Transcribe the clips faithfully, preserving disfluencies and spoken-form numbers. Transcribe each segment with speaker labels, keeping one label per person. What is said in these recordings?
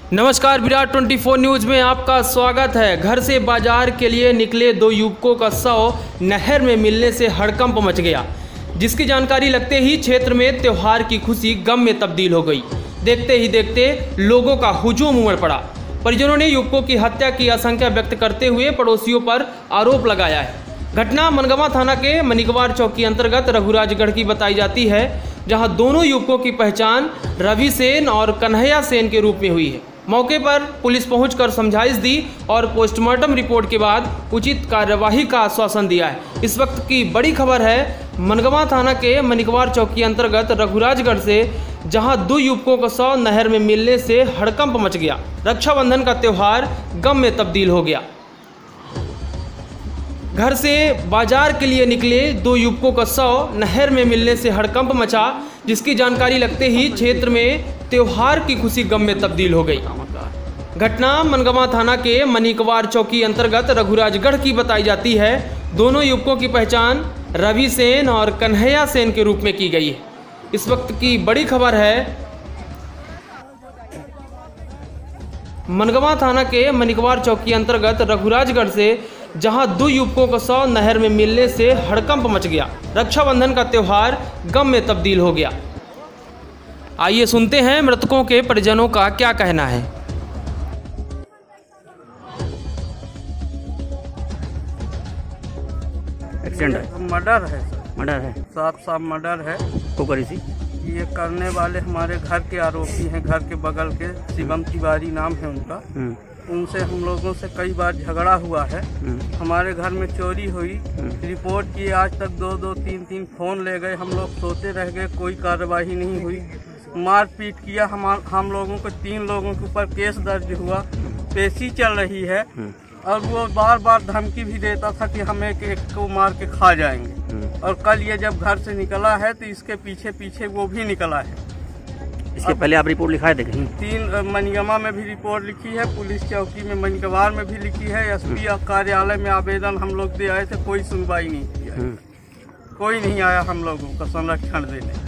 Speaker 1: नमस्कार, विराट चौबीस न्यूज में आपका स्वागत है। घर से बाजार के लिए निकले दो युवकों का शव नहर में मिलने से हड़कंप मच गया, जिसकी जानकारी लगते ही क्षेत्र में त्योहार की खुशी गम में तब्दील हो गई। देखते ही देखते लोगों का हुजूम उमड़ पड़ा। परिजनों ने युवकों की हत्या की आशंका व्यक्त करते हुए पड़ोसियों पर आरोप लगाया है। घटना मनगवा थाना के मनिकवार चौकी अंतर्गत रघुराजगढ़ की बताई जाती है, जहां दोनों युवकों की पहचान रवि सेन और कन्हैया सेन के रूप में हुई है। मौके पर पुलिस पहुंचकर समझाइश दी और पोस्टमार्टम रिपोर्ट के बाद उचित कार्यवाही का आश्वासन दिया है। इस वक्त की बड़ी खबर है मनगवा थाना के मनिकवार चौकी अंतर्गत रघुराजगढ़ से, जहां दो युवकों का शव नहर में मिलने से हड़कंप मच गया। रक्षाबंधन का त्योहार गम में तब्दील हो गया। घर से बाजार के लिए निकले दो युवकों का शव नहर में मिलने से हड़कंप मचा, जिसकी जानकारी लगते ही क्षेत्र में त्योहार की खुशी गम में तब्दील हो गई। घटना मनगवा थाना के मनिकवार चौकी अंतर्गत रघुराजगढ़ की बताई जाती है। दोनों युवकों की पहचान रवि सेन और कन्हैया सेन के रूप में की गई है। इस वक्त की बड़ी खबर है मनगवा थाना के मनिकवार चौकी अंतर्गत रघुराजगढ़ से, जहां दो युवकों का शव नहर में मिलने से हड़कंप मच गया। रक्षाबंधन का त्योहार गम में तब्दील हो गया। आइए सुनते हैं मृतकों के परिजनों का क्या कहना है।
Speaker 2: एक्सीडेंट है,
Speaker 3: मर्डर है सर,
Speaker 2: मर्डर है,
Speaker 3: साफ साफ मर्डर है।
Speaker 2: को करी सी
Speaker 3: ये करने वाले हमारे घर के आरोपी हैं, घर के बगल के शिवम तिवारी नाम है उनका। उनसे हम लोगों से कई बार झगड़ा हुआ है। हमारे घर में चोरी हुई, रिपोर्ट की, आज तक दो दो तीन तीन फोन ले गए, हम लोग सोते रह गए, कोई कार्रवाई नहीं हुई। मारपीट किया, हम हम लोगों को, तीन लोगों के ऊपर केस दर्ज हुआ, पेशी चल रही है। और वो बार बार धमकी भी देता था कि हम एक एक को मार के खा जाएंगे। और कल ये जब घर से निकला है तो इसके पीछे पीछे वो भी निकला है।
Speaker 2: इसके पहले आप रिपोर्ट लिखाए थे कहीं?
Speaker 3: तीन मनिगवा में भी रिपोर्ट लिखी है, पुलिस चौकी में मनिकवार में भी लिखी है, एसपी कार्यालय में आवेदन हम लोग दे आए थे, कोई सुनवाई नहीं किया। कोई नहीं आया हम लोगों का संरक्षण देने।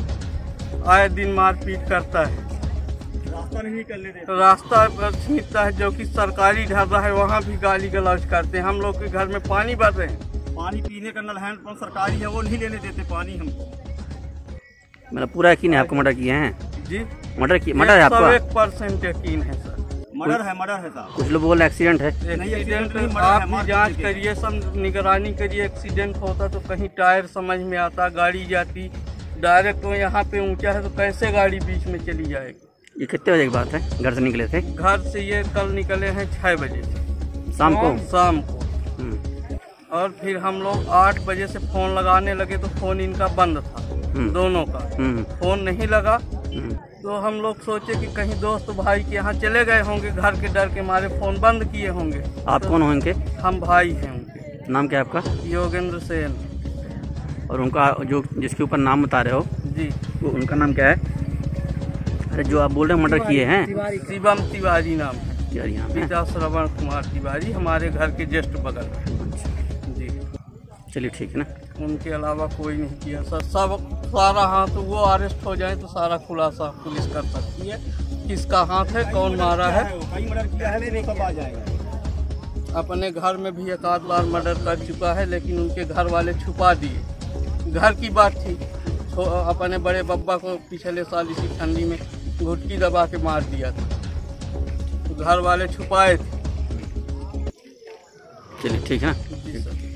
Speaker 3: आए दिन मारपीट करता है, रास्ता नहीं निकलने देता, रास्ता पर छींटता है, जो कि सरकारी ढाबा है वहाँ भी गाली गलौज करते हैं। हम लोग के घर में पानी भर रहे हैं, पानी पीने का नल हैंडपंप सरकारी है, वो नहीं लेने देते पानी हमको।
Speaker 2: मतलब पूरा यकीन है आपको मर्डर किए हैं?
Speaker 3: जी,
Speaker 2: मर्डर की मर्डर है आपका?
Speaker 3: एक परसेंट यकीन है सर, मर्डर है, मर्डर है साहब।
Speaker 2: कुछ लोग बोल एक्सीडेंट है।
Speaker 3: एक्सीडेंट आप भी जांच करिए, सब निगरानी करिए। एक्सीडेंट होता तो कहीं टायर समझ में आता, गाड़ी जाती डायरेक्ट, तो यहाँ पे ऊंचा है तो कैसे गाड़ी बीच में चली जाएगी।
Speaker 2: ये कितने बजे की बात है? घर से निकले थे?
Speaker 3: घर से ये कल निकले हैं छह बजे से,
Speaker 2: शाम को
Speaker 3: शाम को और फिर हम लोग आठ बजे से फोन लगाने लगे तो फोन इनका बंद था, दोनों का फोन नहीं लगा। तो हम लोग सोचे कि कहीं दोस्त भाई के यहाँ चले गए होंगे, घर के डर के मारे फोन बंद किए होंगे।
Speaker 2: आप
Speaker 3: तो
Speaker 2: कौन हो इनके?
Speaker 3: हम भाई हैं उनके।
Speaker 2: नाम क्या है आपका?
Speaker 3: योगेंद्र सेन।
Speaker 2: और उनका जो जिसके ऊपर नाम बता रहे हो
Speaker 3: जी,
Speaker 2: वो उनका नाम क्या है? अरे जो आप बोल रहे हैं मर्डर किए हैं?
Speaker 3: शिवम तिवारी नाम है,
Speaker 2: यहाँ
Speaker 3: पिता श्रवण कुमार तिवारी, हमारे घर के जस्ट बगल में। जी,
Speaker 2: चलिए ठीक है ना।
Speaker 3: उनके अलावा कोई नहीं किया सर। सब सारा हाथ, वो अरेस्ट हो जाए तो सारा खुलासा पुलिस कर सकती है, किसका हाथ है, कौन मारा है। अपने घर में भी एक आध बार मर्डर कर चुका है, लेकिन उनके घर वाले छुपा दिए। घर की बात थी, तो अपने बड़े बब्बा को पिछले साल इसी ठंडी में घुटकी दबा के मार दिया था, तो घर वाले छुपाए थे।
Speaker 2: चलिए ठीक है ना।
Speaker 3: जी सर।